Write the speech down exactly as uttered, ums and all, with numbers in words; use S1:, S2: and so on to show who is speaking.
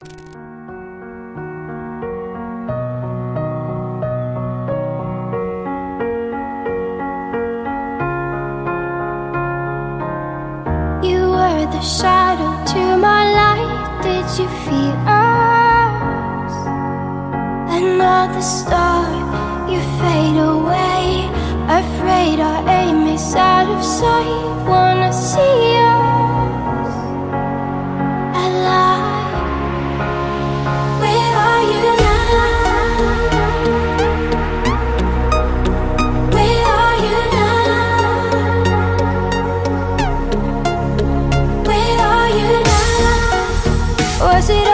S1: The shadow to my light, did you feel us? Another star, you fade away. Afraid our aim is out of sight. Wanna see us alive. Where are you now? Where are you now? Was it